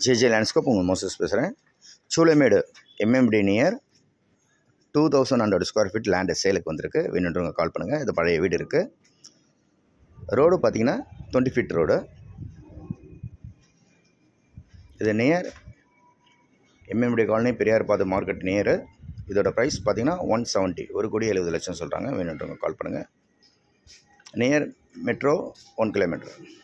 JJ landscape உங்கள் Moses பேசுகிறேன். Choolaimedu MMD near 2100 square feet land சேலுக்கு வந்திருக்கு. வேணுன்றவங்க கால் பண்ணுங்கள். இது பழைய வீடு இருக்குது. ரோடு பார்த்தீங்கன்னா 20 ஃபீட் ரோடு. இது நியர் எம்எம்டி காலனி பெரியார் பாதை மார்க்கெட் நியரு. இதோட ப்ரைஸ் பார்த்தீங்கன்னா 170, 1,70,00,000 சொல்கிறாங்க. வேணுன்றவங்க கால் பண்ணுங்கள். Near metro 1 kilometre.